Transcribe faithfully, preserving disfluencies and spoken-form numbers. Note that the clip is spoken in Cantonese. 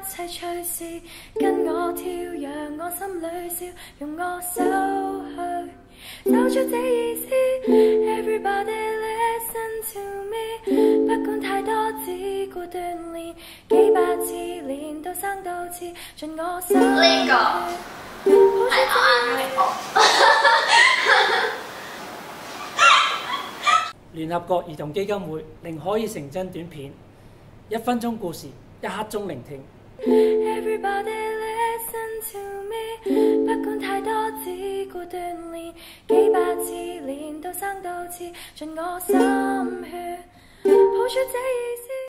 切隨時跟我跳，讓我心裏笑，用我手去走出這意思。Everybody listen to me， 不管太多，只顧鍛鍊幾百次，練到生到似，盡我手。呢個係我啱嘅。 聯合國兒童基金會令可以成真短片，一分鐘故事，一刻鐘聆聽。 Everybody listen to me， 不管太多，只顧鍛鍊幾百次，練到生到似，盡我心血，抱出這意思。